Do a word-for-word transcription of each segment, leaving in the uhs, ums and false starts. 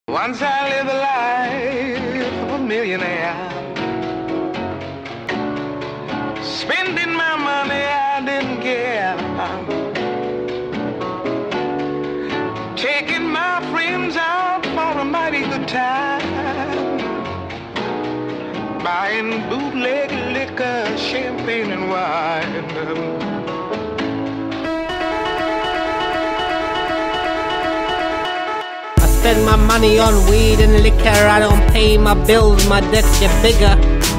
Once I lived the life of a millionaire, spending my money I didn't care, taking my friends out for a mighty good time, buying bootleg liquor, champagne and wine. Spend my money on weed and liquor. I don't pay my bills, my debts get bigger.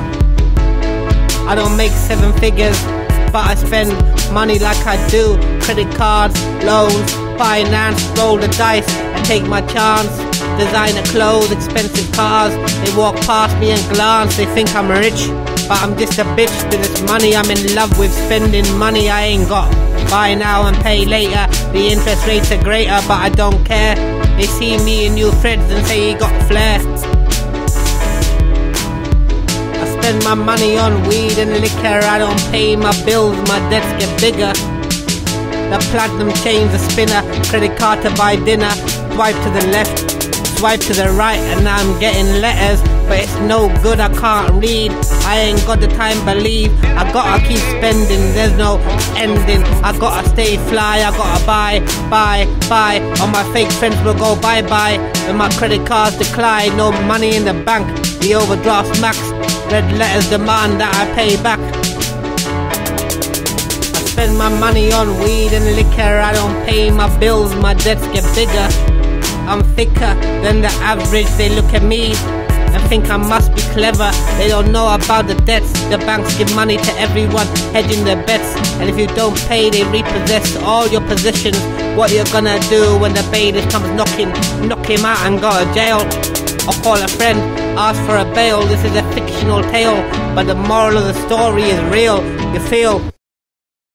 I don't make seven figures, but I spend money like I do. Credit cards, loans, finance, roll the dice, I take my chance. Designer clothes, expensive cars. They walk past me and glance, they think I'm rich, but I'm just a bitch to this money. I'm in love with spending money I ain't got. Buy now and pay later. The interest rates are greater, but I don't care. They see me in new threads and say he got flair. I spend my money on weed and liquor. I don't pay my bills, my debts get bigger. The platinum chains a spinner. Credit card to buy dinner. Swipe to the left, swipe to the right, and now I'm getting letters, but it's no good, I can't read. I ain't got the time, believe. I gotta keep spending, there's no ending. I gotta stay fly, I gotta buy, buy, buy. All my fake friends will go bye-bye when my credit cards decline. No money in the bank, the overdraft's max. Red letters demand that I pay back. I spend my money on weed and liquor. I don't pay my bills, my debts get bigger. I'm thicker than the average. They look at me and think I must be clever. They don't know about the debts. The banks give money to everyone, hedging their bets. And if you don't pay, they repossess all your positions. What you're gonna do when the bailiff comes knocking? Knock him out and go to jail, or call a friend, ask for a bail. This is a fictional tale, but the moral of the story is real. You feel